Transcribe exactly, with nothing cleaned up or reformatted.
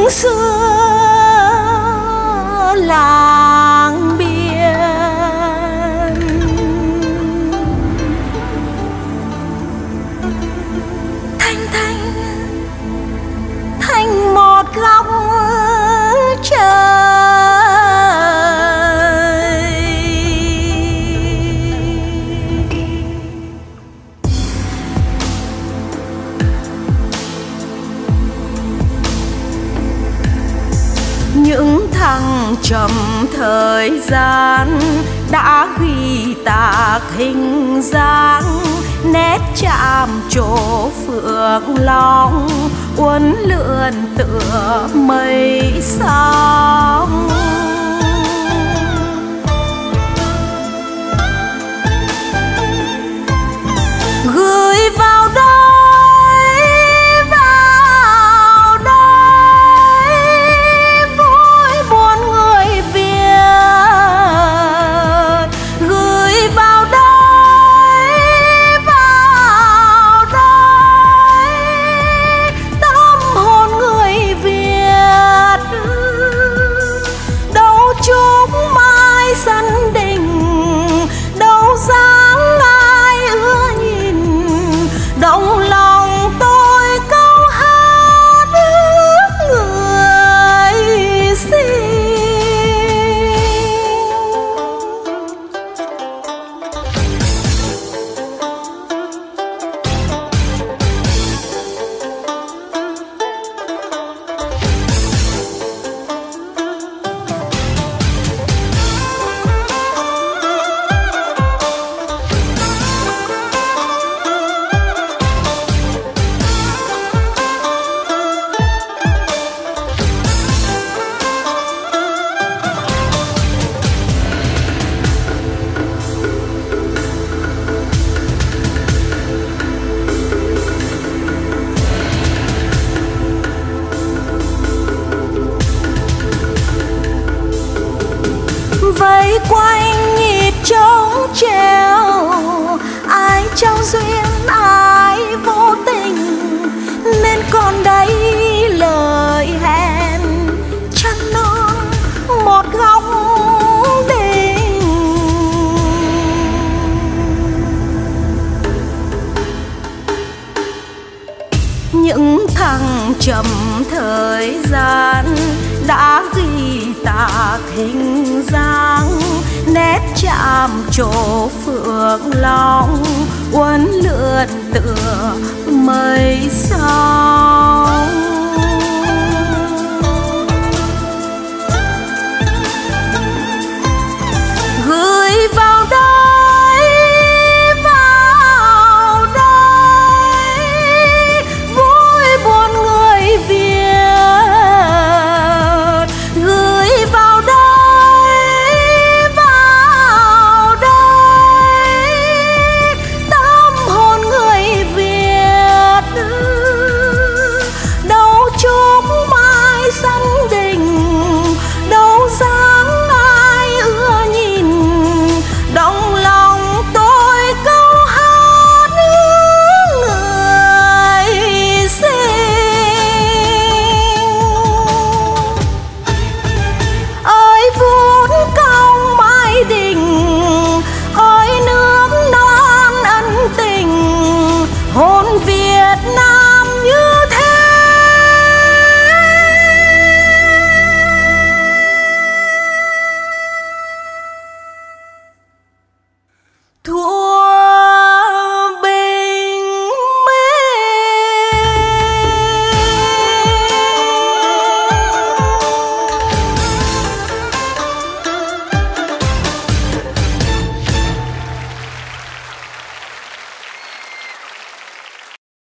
xưa làng biển, thanh thanh thanh một góc trời. Những thăng trầm thời gian đã ghi tạc hình dáng, nét chạm trổ phượng long uốn lượn tựa mây sóng. Gửi vào đây, vào đây vui buồn người Việt. Gửi vào đây, vào đây tâm hồn người Việt. Đâu chúc mai sân đình, đâu dáng ai ưa nhìn, động lòng tôi câu hát người xin. Vây quanh nhịp trống treo, ai trao duyên ai vô tình, nên còn đây lời hẹn chăn non một góc đình. Những thăng trầm thời gian đã ghi tạc hình dáng, nét chạm trổ phượng long uốn lượn tựa mây sóng. Gửi vào đây, vào đây vui buồn người Việt. Gửi vào đây, vào đây tâm hồn người Việt. Đâu chúc mai sân đình, đâu dáng ai ưa nhìn, động lòng tôi câu hát người xin. Ơi vút cong mái đình, ơi nước non ân tình, hồn Việt Nam như